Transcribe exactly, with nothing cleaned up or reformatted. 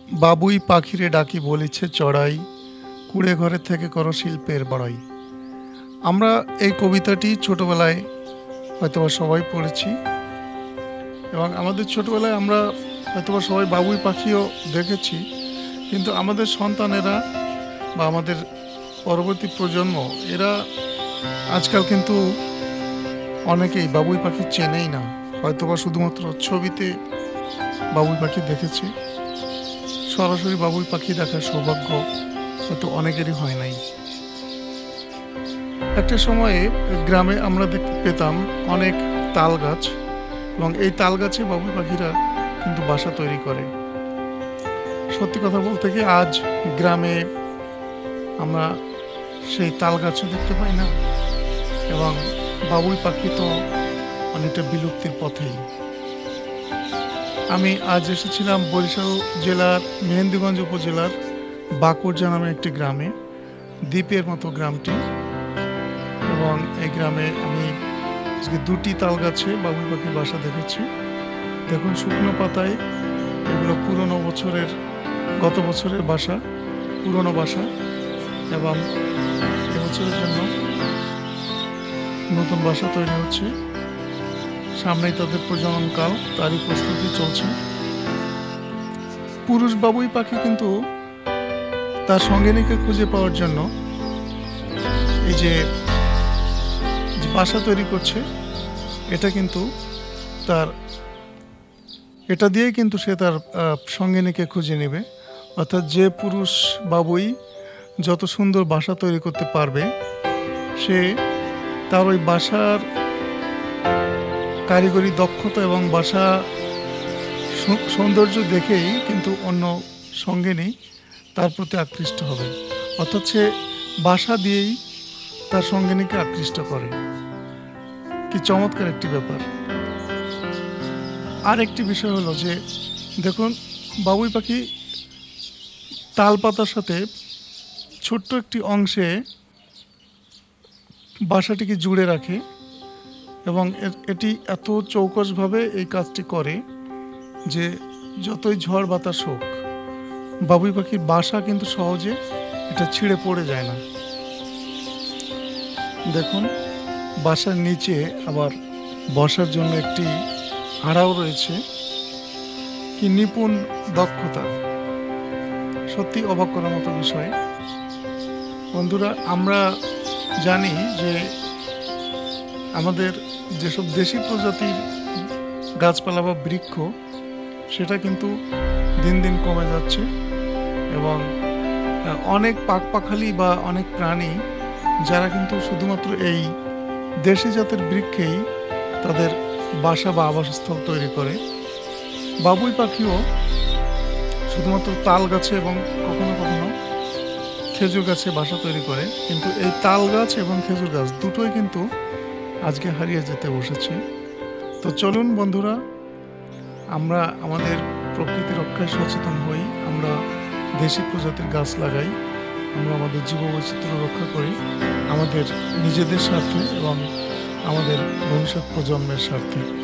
বাবুই পাখিরে ডাকি বলিছে চড়াই, কুঁড়ে ঘরে থেকে করো শিল্পের বড়াই। আমরা এই কবিতাটি ছোটবেলায় হয়তোবা সবাই পড়েছি, এবং আমাদের ছোটবেলায় আমরা হয়তোবা সবাই বাবুই পাখিও দেখেছি। কিন্তু আমাদের সন্তানেরা বা আমাদের পরবর্তী প্রজন্ম, এরা আজকাল কিন্তু অনেকেই বাবুই পাখি চেনেই না। হয়তোবা শুধুমাত্র ছবিতে বাবুই পাখি দেখেছে, সরাসরি বাবুই পাখি দেখার সৌভাগ্য হয়তো অনেকেরই হয় নাই। একটা সময়ে গ্রামে আমরা দেখতে পেতাম অনেক তাল গাছ, এবং এই তাল গাছে বাবুই পাখিরা কিন্তু বাসা তৈরি করে। সত্যি কথা বলতে কি, আজ গ্রামে আমরা সেই তাল গাছও দেখতে পাই না, এবং বাবুই পাখি তো অনেকটা বিলুপ্তির পথেই। আমি আজ এসেছিলাম বরিশাল জেলার মেহেন্দিগঞ্জ উপজেলার বাকুরজা নামে একটি গ্রামে, দ্বীপের মতো গ্রামটি। এবং এই গ্রামে আমি আজকে দুটি তাল গাছে বাবুই পাখির বাসা দেখেছি। দেখুন, শুকনো পাতায় এগুলো পুরনো বছরের, গত বছরের বাসা, পুরনো বাসা, এবং এবছরের জন্য নতুন বাসা তৈরি হচ্ছে। সামনেই তাদের প্রজননকাল, তারই প্রস্তুতি চলছে। পুরুষ বাবুই পাখি কিন্তু তার সঙ্গিনীকে খুঁজে পাওয়ার জন্য এই যে যে বাসা তৈরি করছে, এটা কিন্তু তার এটা দিয়েই কিন্তু সে তার আহ, সঙ্গিনীকে খুঁজে নেবে। অর্থাৎ যে পুরুষ বাবুই যত সুন্দর বাসা তৈরি করতে পারবে, সে তার ওই বাসার কারিগরি দক্ষতা এবং বাসা সৌ- সৌন্দর্য দেখেই কিন্তু অন্য সঙ্গিনী তার প্রতি আকৃষ্ট হবে। অর্থাৎ সে বাসা দিয়েই তার সঙ্গিনীকে আকৃষ্ট করে। কি চমৎকার একটি ব্যাপার! আর একটি বিষয় হলো যে, দেখুন, বাবুই পাখি তাল পাতার সাথে ছোট্ট একটি অংশে বাসাটিকে জুড়ে রাখে, এবং এ- এটি এত চৌকসভাবে এই কাজটি করে যে যতই ঝড় বাতাস হোক, বাবুই পাখির বাসা কিন্তু সহজে এটা ছিঁড়ে পড়ে যায় না। দেখুন, বাসার নিচে আবার বসার জন্য একটি আড়াও রয়েছে। কি নিপুণ দক্ষতা! সত্যি অবাক করার মতো বিষয়। বন্ধুরা, আমরা জানি যে আমাদের যেসব দেশি প্রজাতির গাছপালা বা বৃক্ষ, সেটা কিন্তু দিন দিন কমে যাচ্ছে, এবং আহ, অনেক পাখপাখালি বা অনেক প্রাণী যারা কিন্তু শুধুমাত্র এই দেশি জাতের বৃক্ষেই তাদের বাসা বা আবাসস্থল তৈরি করে। বাবুই পাখিও শুধুমাত্র তাল গাছে এবং কখনো কখনো খেজুর গাছে বাসা তৈরি করে, কিন্তু এই তাল গাছ এবং খেজুর গাছ দুটোই কিন্তু আজকে হারিয়ে যেতে বসেছে। তো চলুন বন্ধুরা, আমরা আমাদের প্রকৃতি রক্ষায় সচেতন হই, আমরা দেশি প্রজাতির গাছ লাগাই, আমরা আমাদের জীববৈচিত্র্য রক্ষা করি, আমাদের নিজেদের স্বার্থে এবং আমাদের ভবিষ্যৎ প্রজন্মের স্বার্থে।